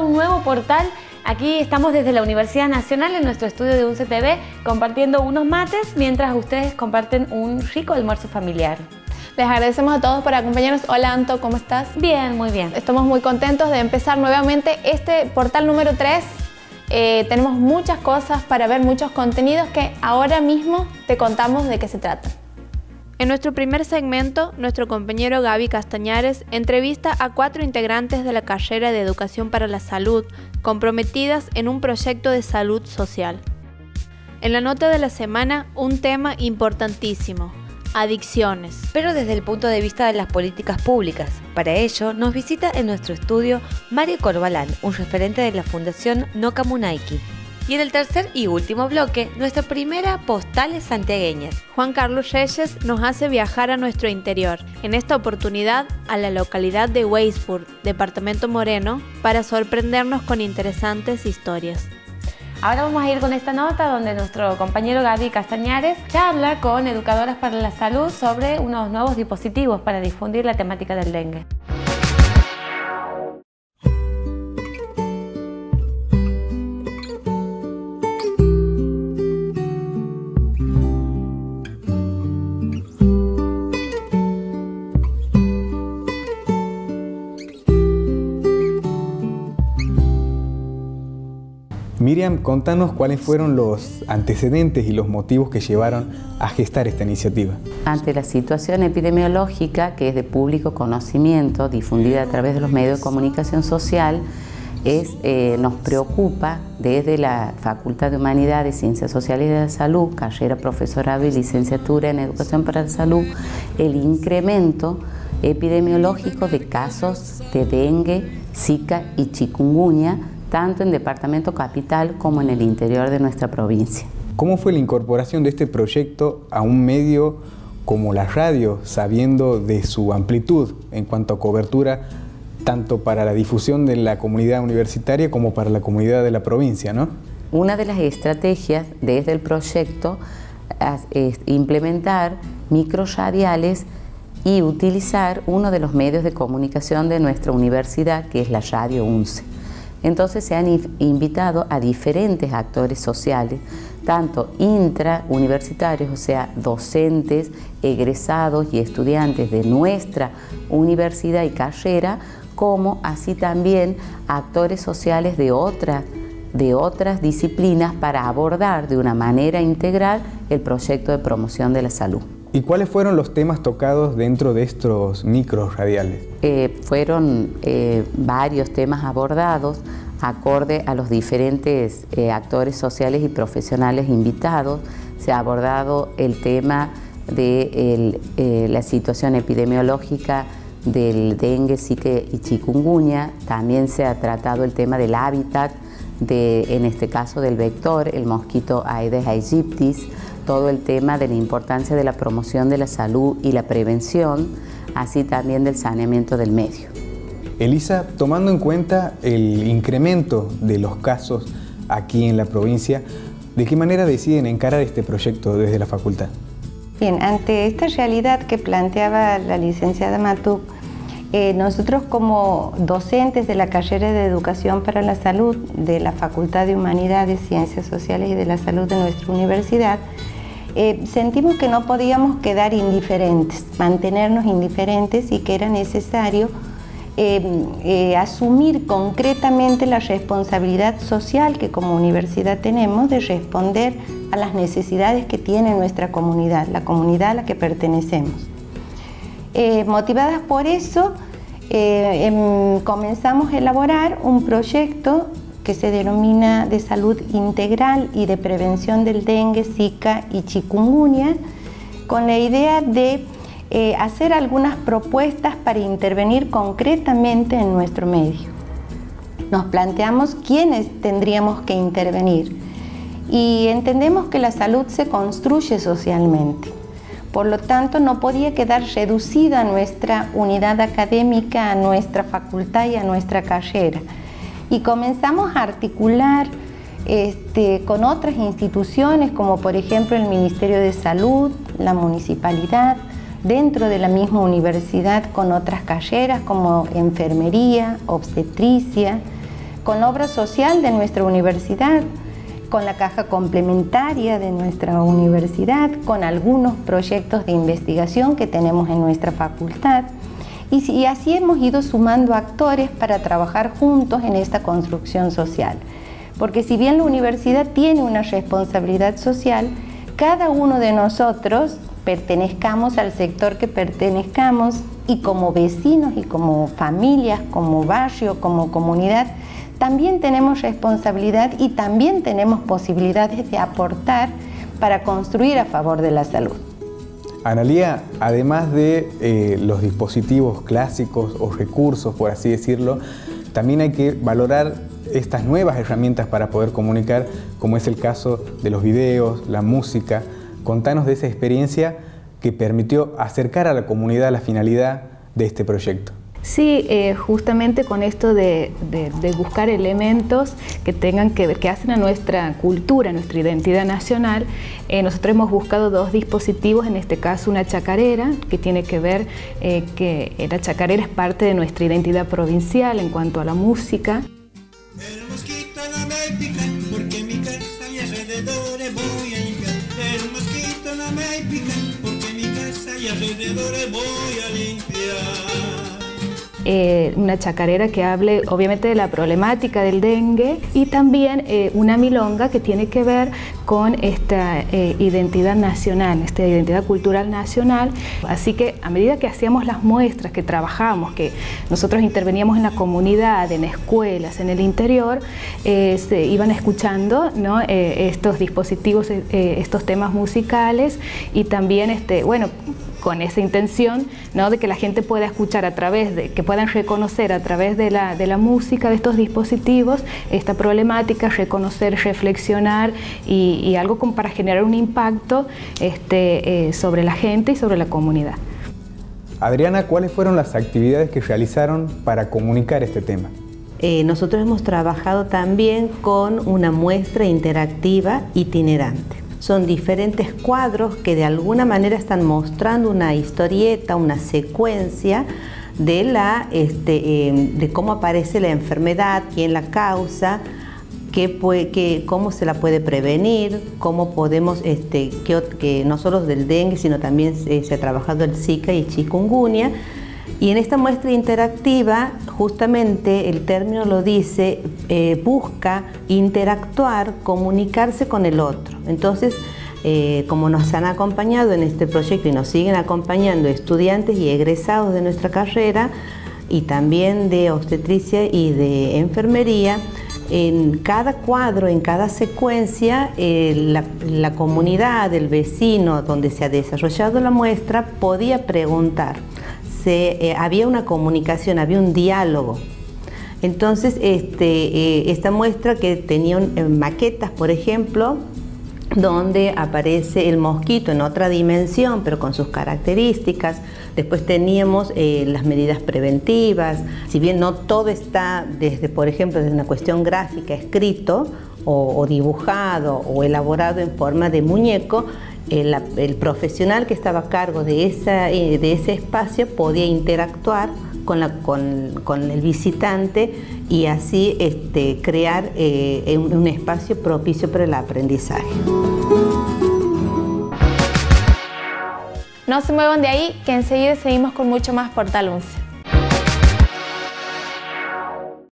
un nuevo portal. Aquí estamos desde la Universidad Nacional en nuestro estudio de UNCE TV compartiendo unos mates mientras ustedes comparten un rico almuerzo familiar. Les agradecemos a todos por acompañarnos. Hola Anto, ¿cómo estás? Bien, muy bien. Estamos muy contentos de empezar nuevamente este portal número 3. Tenemos muchas cosas para ver, muchos contenidos que ahora mismo te contamos de qué se trata. En nuestro primer segmento, nuestro compañero Gaby Castañares entrevista a 4 integrantes de la carrera de Educación para la Salud, comprometidas en un proyecto de salud social. En la nota de la semana, un tema importantísimo: adicciones. Pero desde el punto de vista de las políticas públicas. Para ello, nos visita en nuestro estudio Mario Corbalán, un referente de la Fundación No Camunaiki. Y en el tercer y último bloque, nuestra primera postales santiagueñas. Juan Carlos Reyes nos hace viajar a nuestro interior, en esta oportunidad a la localidad de Weisburg, departamento Moreno, para sorprendernos con interesantes historias. Ahora vamos a ir con esta nota donde nuestro compañero Gaby Castañares charla con educadoras para la salud sobre unos nuevos dispositivos para difundir la temática del dengue. Miriam, contanos cuáles fueron los antecedentes y los motivos que llevaron a gestar esta iniciativa. Ante la situación epidemiológica, que es de público conocimiento, difundida a través de los medios de comunicación social, nos preocupa desde la Facultad de Humanidades, Ciencias Sociales y de la Salud, carrera profesorado y licenciatura en Educación para la Salud, el incremento epidemiológico de casos de dengue, zika y chikungunya, tanto en Departamento Capital como en el interior de nuestra provincia. ¿Cómo fue la incorporación de este proyecto a un medio como la radio, sabiendo de su amplitud en cuanto a cobertura, tanto para la difusión de la comunidad universitaria como para la comunidad de la provincia, ¿no? Una de las estrategias desde el proyecto es implementar microradiales y utilizar uno de los medios de comunicación de nuestra universidad, que es la Radio UNCE. Entonces se han invitado a diferentes actores sociales, tanto intrauniversitarios, o sea, docentes, egresados y estudiantes de nuestra universidad y carrera, como así también actores sociales de otras disciplinas para abordar de una manera integral el proyecto de promoción de la salud. ¿Y cuáles fueron los temas tocados dentro de estos microradiales? Fueron varios temas abordados acorde a los diferentes actores sociales y profesionales invitados. Se ha abordado el tema de la situación epidemiológica del dengue, zika y chikungunya. También se ha tratado el tema del hábitat, en este caso del vector, el mosquito Aedes aegypti, todo el tema de la importancia de la promoción de la salud y la prevención, así también del saneamiento del medio. Elisa, tomando en cuenta el incremento de los casos aquí en la provincia, ¿de qué manera deciden encarar este proyecto desde la facultad? Bien, ante esta realidad que planteaba la licenciada Matú, nosotros como docentes de la carrera de Educación para la Salud de la Facultad de Humanidades, Ciencias Sociales y de la Salud de nuestra universidad, sentimos que no podíamos quedar indiferentes, mantenernos indiferentes y que era necesario asumir concretamente la responsabilidad social que como universidad tenemos de responder a las necesidades que tiene nuestra comunidad, la comunidad a la que pertenecemos. Motivadas por eso, comenzamos a elaborar un proyecto que se denomina de salud integral y de prevención del dengue, zika y chikungunya, con la idea de hacer algunas propuestas para intervenir concretamente en nuestro medio. Nos planteamos quiénes tendríamos que intervenir y entendemos que la salud se construye socialmente. Por lo tanto, no podía quedar reducida nuestra unidad académica, a nuestra facultad y a nuestra carrera. Y comenzamos a articular con otras instituciones, como por ejemplo el Ministerio de Salud, la Municipalidad, dentro de la misma universidad con otras carreras como enfermería, obstetricia, con obra social de nuestra universidad, con la caja complementaria de nuestra universidad, con algunos proyectos de investigación que tenemos en nuestra facultad. Y así hemos ido sumando actores para trabajar juntos en esta construcción social. Porque si bien la universidad tiene una responsabilidad social, cada uno de nosotros, pertenezcamos al sector que pertenezcamos, y como vecinos y como familias, como barrio, como comunidad, también tenemos responsabilidad y también tenemos posibilidades de aportar para construir a favor de la salud. Analía, además de los dispositivos clásicos o recursos, por así decirlo, también hay que valorar estas nuevas herramientas para poder comunicar, como es el caso de los videos, la música. Contanos de esa experiencia que permitió acercar a la comunidad la finalidad de este proyecto. Sí, justamente con esto de buscar elementos que tengan que ver, que hacen a nuestra cultura, a nuestra identidad nacional, nosotros hemos buscado dos dispositivos, en este caso una chacarera, que tiene que ver que la chacarera es parte de nuestra identidad provincial en cuanto a la música. El mosquito no me pica porque mi casa y alrededores voy a limpiar. El mosquito no me pica porque mi casa y alrededores voy a limpiar. Una chacarera que hable obviamente de la problemática del dengue y también una milonga que tiene que ver con esta identidad nacional, esta identidad cultural nacional. Así que a medida que hacíamos las muestras, que trabajábamos, que nosotros interveníamos en la comunidad, en escuelas, en el interior, se iban escuchando, ¿no? Estos dispositivos, estos temas musicales y también, bueno, con esa intención, ¿no?, de que la gente pueda escuchar a través de, que puedan reconocer a través de la música de estos dispositivos esta problemática, reconocer, reflexionar y algo como para generar un impacto sobre la gente y sobre la comunidad. Adriana, ¿cuáles fueron las actividades que realizaron para comunicar este tema? Nosotros hemos trabajado también con una muestra interactiva itinerante. Son diferentes cuadros que de alguna manera están mostrando una historieta, una secuencia de cómo aparece la enfermedad, quién la causa, cómo se la puede prevenir, cómo podemos, que no solo del dengue, sino también se ha trabajado el Zika y chikungunya. Y en esta muestra interactiva, justamente el término lo dice, busca interactuar, comunicarse con el otro. Entonces, como nos han acompañado en este proyecto y nos siguen acompañando estudiantes y egresados de nuestra carrera y también de obstetricia y de enfermería, en cada cuadro, en cada secuencia, la comunidad, el vecino donde se ha desarrollado la muestra podía preguntar. Había una comunicación, había un diálogo. Entonces, esta muestra que tenía maquetas, por ejemplo, donde aparece el mosquito en otra dimensión, pero con sus características. Después teníamos las medidas preventivas. Si bien no todo está, por ejemplo, desde una cuestión gráfica, escrito o dibujado o elaborado en forma de muñeco, el profesional que estaba a cargo de ese espacio podía interactuar con el visitante y así crear un espacio propicio para el aprendizaje. No se muevan de ahí, que enseguida seguimos con mucho más Portal 11.